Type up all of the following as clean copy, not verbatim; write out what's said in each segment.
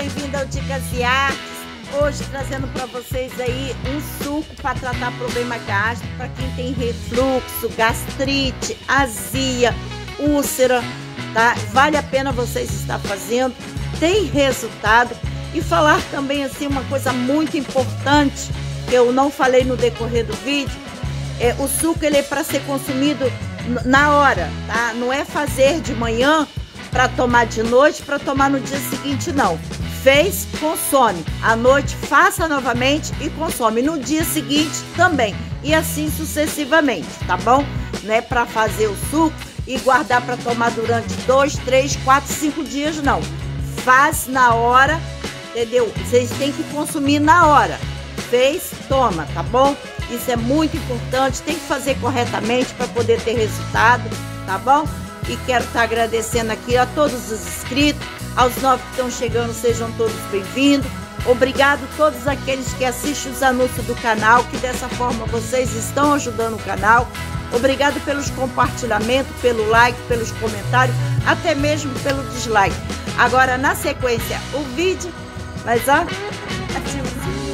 bem-vindo ao Dicas e Artes. Hoje trazendo para vocês aí um suco para tratar problema gástrico, para quem tem refluxo, gastrite, azia, úlcera, tá? Vale a pena vocês estar fazendo, tem resultado. E falar também assim uma coisa muito importante, que eu não falei no decorrer do vídeo, o suco ele é para ser consumido na hora, tá? Não é fazer de manhã para tomar de noite, para tomar no dia seguinte, não. Fez, consome. À noite, faça novamente e consome. No dia seguinte também. E assim sucessivamente, tá bom? Não é para fazer o suco e guardar para tomar durante 2, 3, 4, 5 dias, não. Faz na hora, entendeu? Vocês têm que consumir na hora. Fez, toma, tá bom? Isso é muito importante. Tem que fazer corretamente para poder ter resultado, tá bom? E quero estar agradecendo aqui a todos os inscritos, aos novos que estão chegando, sejam todos bem-vindos. Obrigado a todos aqueles que assistem os anúncios do canal, que dessa forma vocês estão ajudando o canal. Obrigado pelos compartilhamentos, pelo like, pelos comentários, até mesmo pelo dislike. Agora, na sequência, o vídeo, mas ó, ativa o sininho.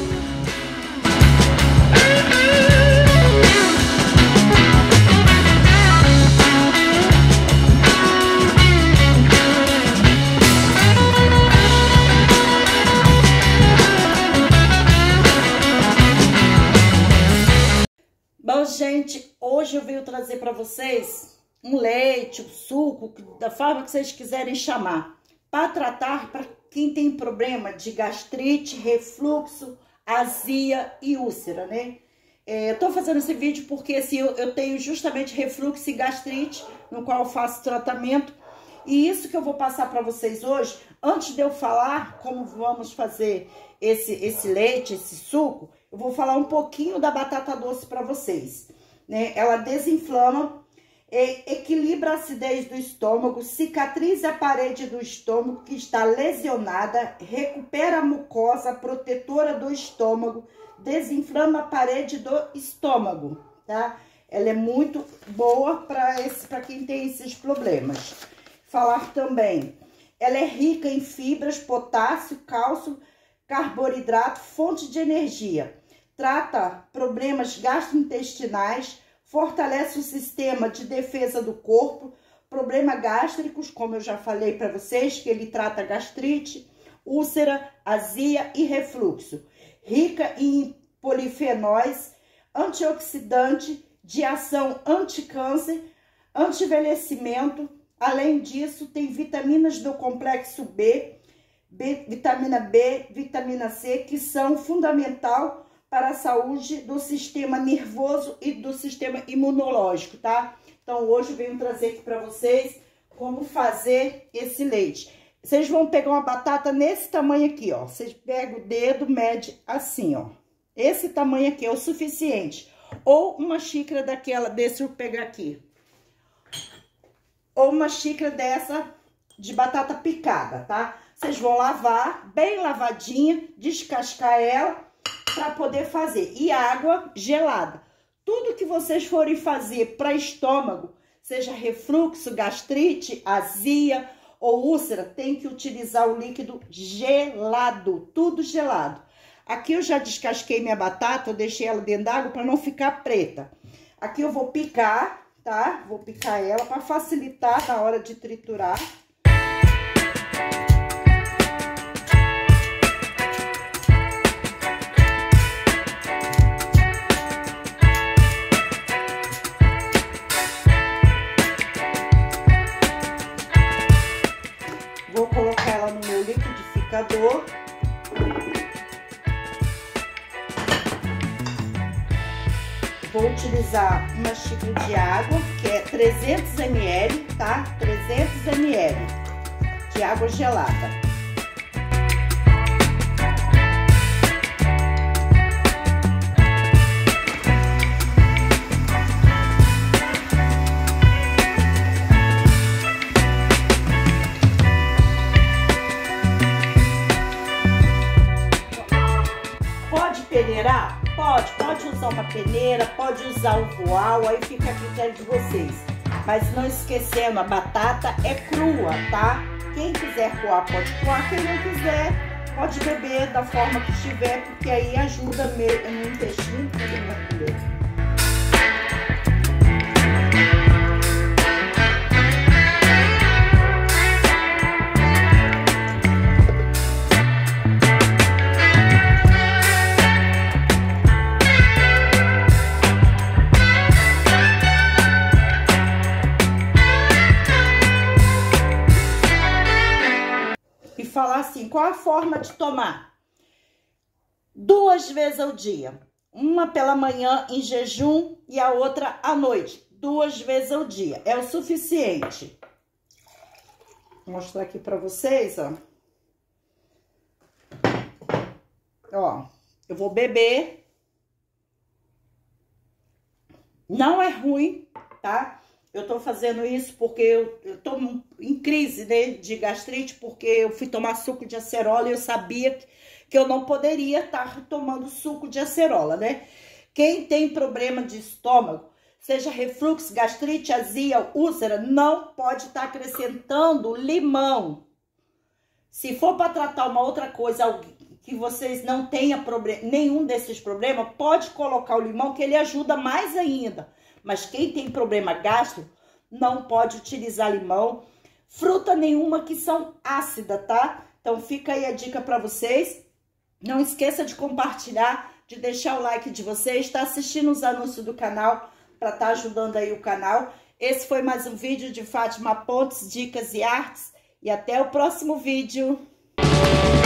Bom, gente, hoje eu venho trazer para vocês um leite, um suco, da forma que vocês quiserem chamar, para tratar para quem tem problema de gastrite, refluxo, azia e úlcera, né? Eu tô fazendo esse vídeo porque assim, eu tenho justamente refluxo e gastrite, no qual eu faço tratamento. E isso que eu vou passar para vocês hoje, antes de eu falar como vamos fazer esse leite, esse suco, eu vou falar um pouquinho da batata doce para vocês, né? Ela desinflama, equilibra a acidez do estômago, cicatriza a parede do estômago que está lesionada, recupera a mucosa protetora do estômago, desinflama a parede do estômago, tá? Ela é muito boa para quem tem esses problemas. Falar também, ela é rica em fibras, potássio, cálcio, carboidrato, fonte de energia. Trata problemas gastrointestinais, fortalece o sistema de defesa do corpo, problemas gástricos, como eu já falei para vocês, que ele trata gastrite, úlcera, azia e refluxo. Rica em polifenóis, antioxidante, de ação anticâncer, anti-envelhecimento. Além disso, tem vitaminas do complexo B, vitamina B, vitamina C, que são fundamental para a saúde do sistema nervoso e do sistema imunológico, tá? Então, hoje eu venho trazer aqui para vocês como fazer esse leite. Vocês vão pegar uma batata nesse tamanho aqui, ó. Vocês pegam o dedo, mede assim, ó. Esse tamanho aqui é o suficiente. Ou uma xícara daquela, deixa eu pegar aqui. Ou uma xícara dessa de batata picada, tá? Vocês vão lavar, bem lavadinha, descascar ela para poder fazer. E água gelada. Tudo que vocês forem fazer para estômago, seja refluxo, gastrite, azia ou úlcera, tem que utilizar o líquido gelado, tudo gelado. Aqui eu já descasquei minha batata, eu deixei ela dentro d'água para não ficar preta. Aqui eu vou picar, tá? Vou picar ela para facilitar na hora de triturar. Vou colocar ela no meu liquidificador. Vou utilizar uma xícara de água, que é 300 ml, tá? 300 ml de água gelada. Pode peneirar? Pode usar uma peneira, pode usar um voal, aí fica a critério de vocês. Mas não esquecendo, a batata é crua, tá? Quem quiser coar, pode coar. Quem não quiser, pode beber da forma que estiver, porque aí ajuda no intestino também. Falar assim, qual a forma de tomar? 2 vezes ao dia. Uma pela manhã em jejum e a outra à noite. 2 vezes ao dia. É o suficiente. Vou mostrar aqui pra vocês, ó. Ó, eu vou beber. Não é ruim, tá? Eu tô fazendo isso porque eu tô em crise, né, de gastrite, porque eu fui tomar suco de acerola e eu sabia que eu não poderia estar tomando suco de acerola, né? Quem tem problema de estômago, seja refluxo, gastrite, azia, úlcera, não pode estar acrescentando limão. Se for para tratar uma outra coisa que vocês não tenham nenhum desses problemas, pode colocar o limão que ele ajuda mais ainda. Mas quem tem problema gástrico não pode utilizar limão, fruta nenhuma que são ácidas, tá? Então fica aí a dica para vocês. Não esqueça de compartilhar, de deixar o like de vocês, tá assistindo os anúncios do canal para estar ajudando aí o canal. Esse foi mais um vídeo de Fátima Pontes, Dicas e Artes. E até o próximo vídeo.